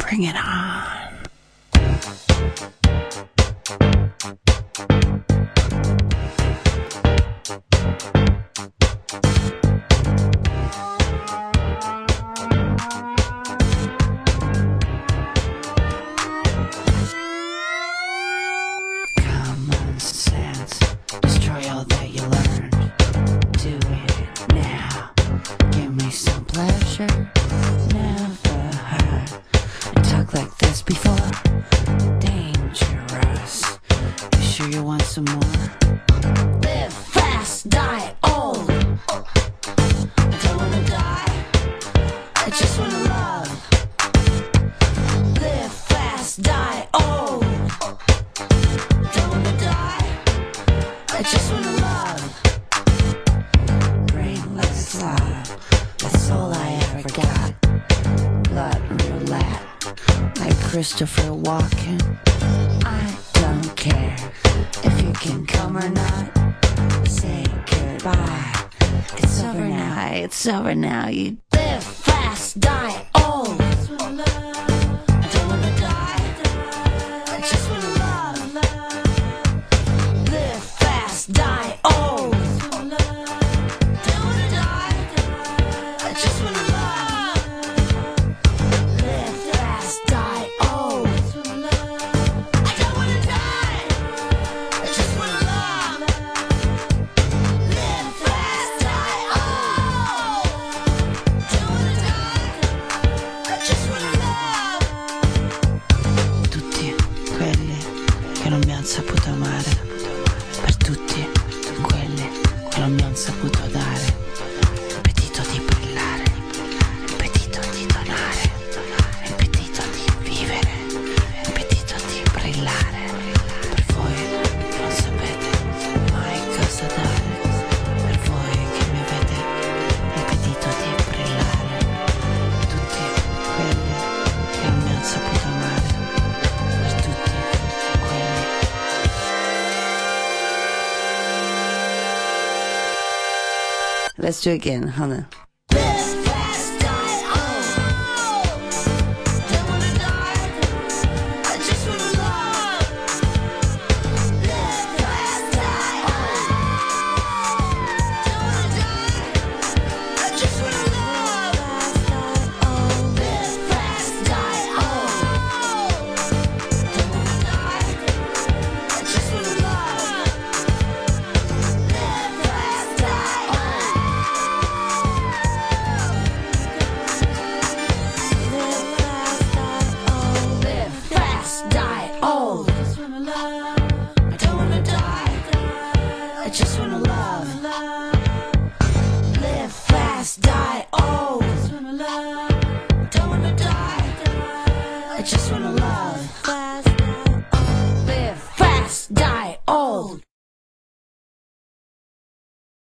Bring it on. Common sense, destroy all that you learned. Do it now. Give me some pleasure. Never heard I talk like this before. Dangerous. You sure you want some more? Live fast, die old. I don't wanna die, I just wanna love. Live fast, die old. Don't wanna die, I just wanna love. Brainless love, that's all I ever got. Blood roulette, like Christopher Walken. I don't care if you can come or not. Say goodbye. It's over now, it's over now. You live fast, die old. I don't wanna die, I just wanna love. Live fast, die old. Don't wanna die, I just wanna love. Live fast, die old. I don't wanna die, I just wanna love. Live fast, die old. Don't wanna die, I just wanna love. Tutti quelli che non mi han saputo amare, per tutti quelli che non mi han saputo dare. Appetito di brillare, appetito di donare, appetito di vivere, appetito di brillare. Per voi non sapete mai cosa dare, per voi che mi avete appetito di brillare. Tutti quelli che non mi han saputo amare, per tutti quelli. Let's do it again, Hannah. Live fast, die old. Don't wanna die, I just wanna love. Live fast, die old. Don't wanna die, I just wanna love. Live fast, die old. Don't wanna die, I just wanna love. Live fast, die old. Live fast, die old. I don't wanna die, I just wanna love. Live fast, die old. Don't wanna die, I just wanna love.